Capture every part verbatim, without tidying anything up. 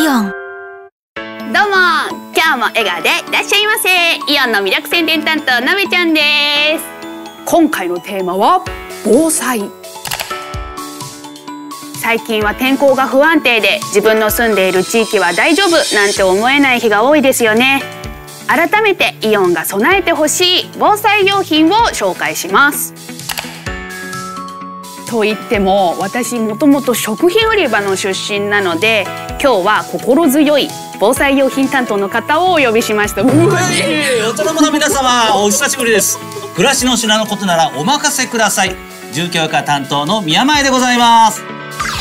オン。 どうも、今日も笑顔でいらっしゃいませ。イオンの魅力宣伝担当なべちゃんです。今回のテーマは防災。最近は天候が不安定で自分の住んでいる地域は大丈夫なんて思えない日が多いですよね。改めてイオンが備えてほしい防災用品を紹介します。と言っても私もともと食品売り場の出身なので、今日は心強い防災用品担当の方をお呼びしました。うわ大人の皆様、お久しぶりです。暮らしの品のことならお任せください。住居課担当の宮前でございます。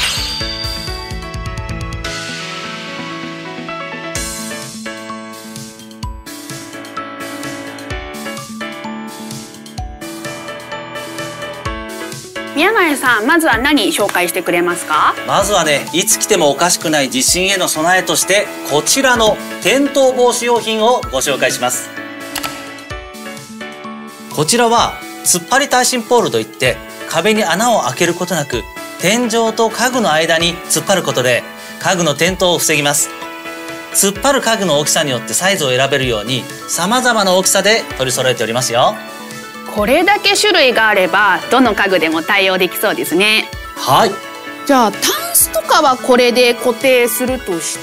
宮前さん、まずは何紹介してくれますか？ まずはね、いつ来てもおかしくない地震への備えとしてこちらの転倒防止用品をご紹介します。こちらは突っ張り耐震ポールといって、壁に穴を開けることなく天井と家具の間に突っ張ることで家具の転倒を防ぎます。突っ張る家具の大きさによってサイズを選べるように様々な大きさで取り揃えておりますよ。 これだけ種類があればどの家具でも対応できそうですね。 はい。 じゃあタンスとかはこれで固定するとして、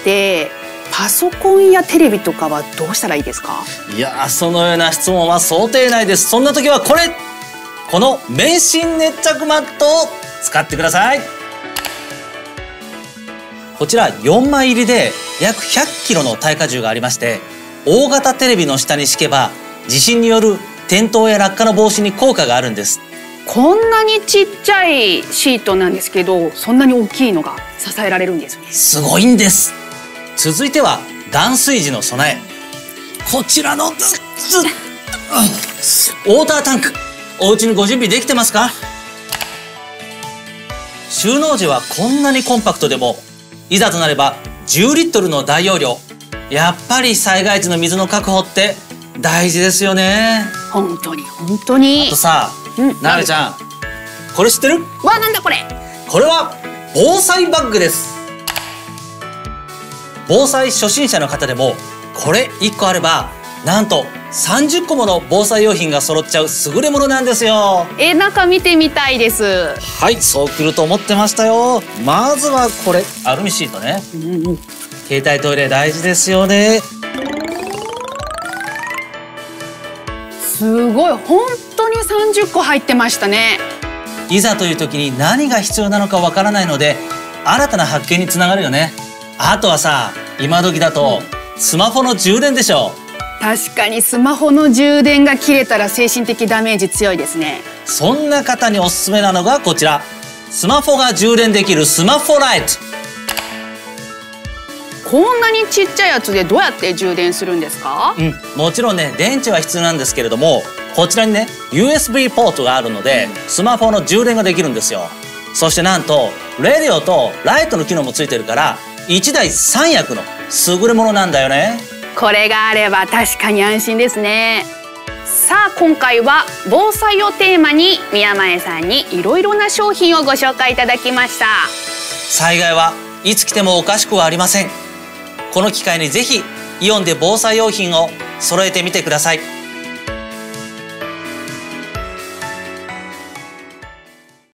パソコンやテレビとかはどうしたらいいですか？ いやー、そのような質問は想定内です。そんな時はこれ、この免震熱着マットを使ってください。こちらよんまい入りで約ひゃっキロの耐荷重がありまして、大型テレビの下に敷けば地震による転倒や落下の防止に効果があるんです。 こんなにちっちゃいシートなんですけど、そんなに大きいのが支えられるんですね。 すごいんです。続いては断水時の備え。こちらのウォータータンク、お家にご準備できてますか？収納時はこんなにコンパクトでも、いざとなればじゅうリットルの大容量。やっぱり災害時の水の確保って大事ですよね。 本当に本当に。 あとさ、 うん、 なべちゃん、これ知ってる？ わ、なんだこれ。 これは防災バッグです。防災初心者の方でもこれいっこあればなんとさんじゅっこもの防災用品が揃っちゃう優れものなんですよ。 え、中見てみたいです。 はい、そう来ると思ってましたよ。まずはこれ、アルミシートね。 うんうん、 携帯トイレ大事ですよね。 すごい、本当にさんじゅっこ入ってましたね。 いざという時に何が必要なのかわからないので、新たな発見につながるよね。あとはさ、今時だとスマホの充電でしょ。 確かにスマホの充電が切れたら精神的ダメージ強いですね。 そんな方におすすめなのがこちら、スマホが充電できるスマホライト。 こんなにちっちゃいやつでどうやって充電するんですか？ うん、もちろんね、電池は必要なんですけれども、こちらにね ユーエスビー ポートがあるのでスマホの充電ができるんですよ。そしてなんとレディオとライトの機能もついてるからいちだいさん役の優れものなんだよね。 これがあれば確かに安心ですね。さあ、今回は防災をテーマに宮前さんにいろいろな商品をご紹介いただきました。 災害はいつ来てもおかしくはありません。この機会にぜひイオンで防災用品を揃えてみてください。